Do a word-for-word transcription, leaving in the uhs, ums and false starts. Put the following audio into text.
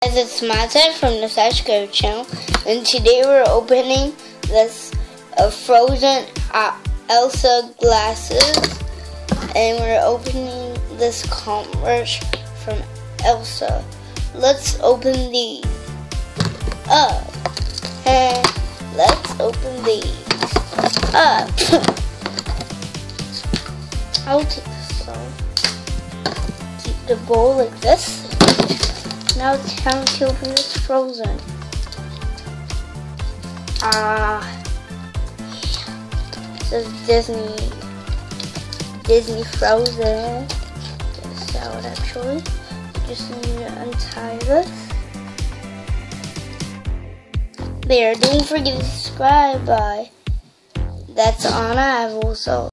guys, it's Matea from the Subscribe channel, and today we're opening this uh, frozen uh, Elsa glasses, and we're opening this Converse from Elsa. Let's open these up, and let's open these up. I'll take this off. Keep the bowl like this. Now it's time to open this frozen. Ah, yeah. It says Disney, Disney Frozen. This out actually. You just need to untie this. There. Don't forget to subscribe. Bye. That's Anna. I've also.